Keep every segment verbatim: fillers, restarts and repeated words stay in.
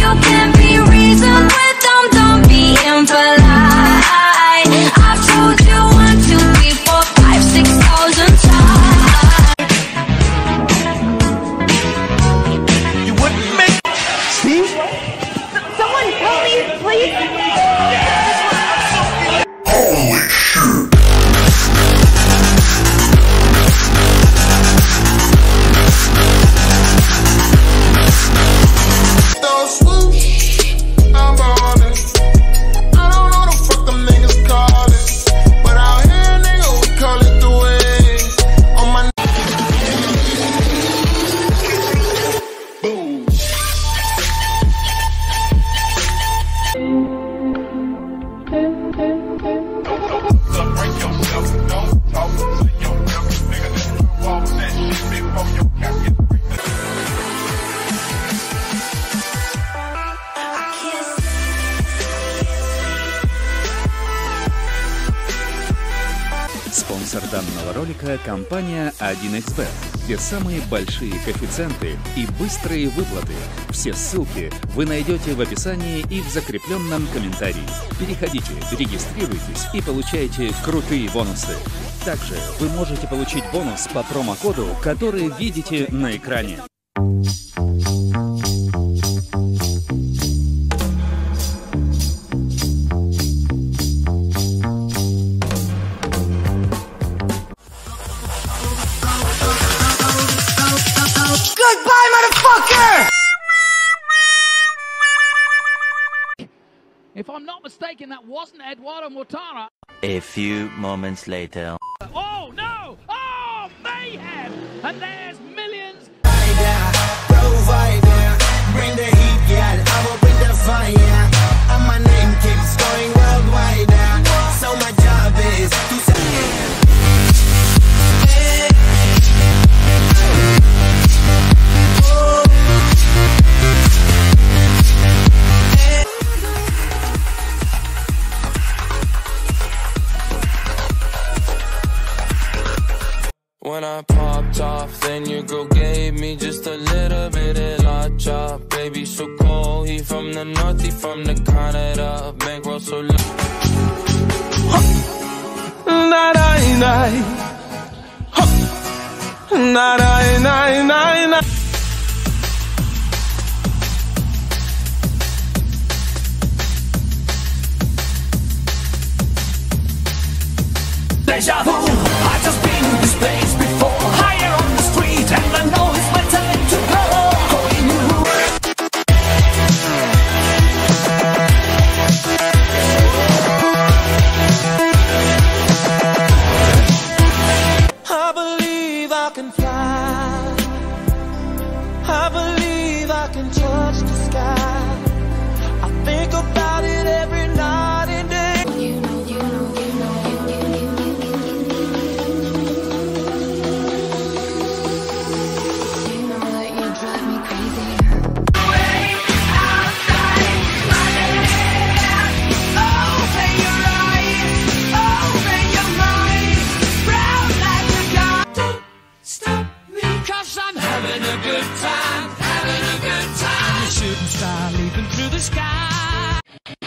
can't be reasoned with, don't, don't be impolite. I've told you one, two, three, four, five, six thousand times. You wouldn't make Steve? Someone help me, please. Holy shit. Спонсор данного ролика – компания один икс бет, где самые большие коэффициенты и быстрые выплаты. Все ссылки вы найдете в описании и в закрепленном комментарии. Переходите, регистрируйтесь и получайте крутые бонусы. Также вы можете получить бонус по промокоду, который видите на экране. Goodbye, motherfucker! If I'm not mistaken, that wasn't Eduardo Mortara. A few moments later. Oh no! Oh, mayhem! And there's millions. Provider, bring the heat, girl. I will bring the fire. And my name keeps going worldwide. So my job is to say. When I popped off, then your girl gave me just a little bit of la chop. Baby, so cold, he from the north, he from the Canada. Bankroll so low. Na na na, na na na na na. Deja vu, I just been in this place before. Higher on the street, and I know it's my time to go. Calling you. I believe I can fly. I believe I can touch the sky. I think about it every night and day. You know, you know, you know, you know, you know. Through the sky.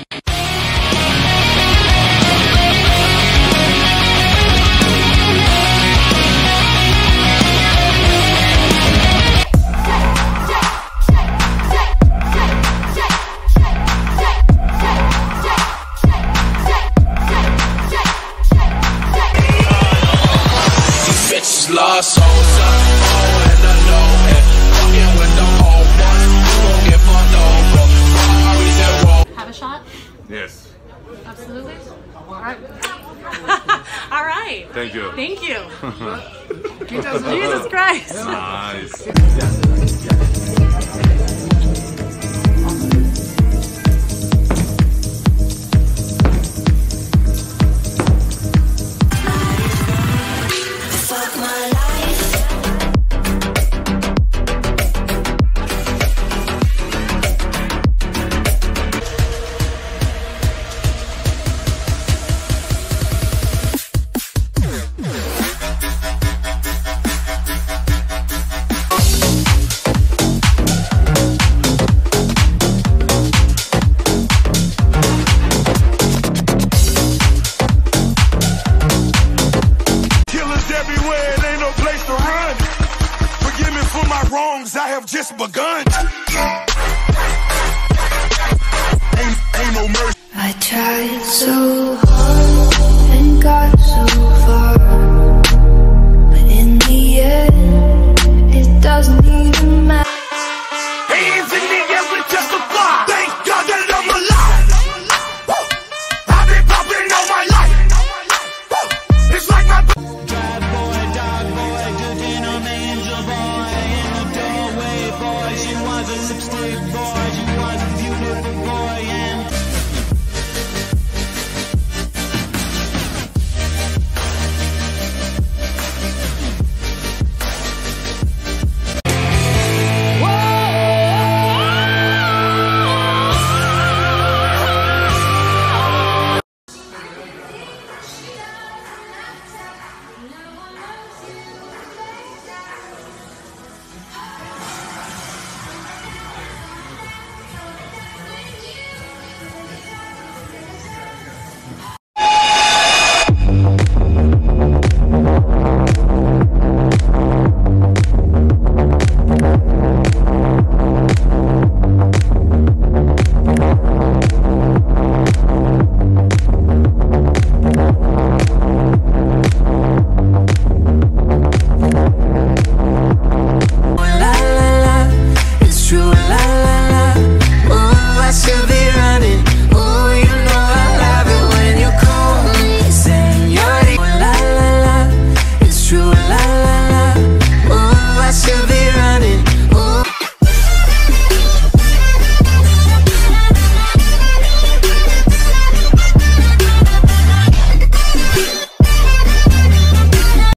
Bitches lost souls, oh, and I know it. Fucking with the whole one, you won't get fucked over. Have a shot? Yes. Absolutely. All right. All right. Thank you. Thank you. Jesus Christ. Nice. have just begun.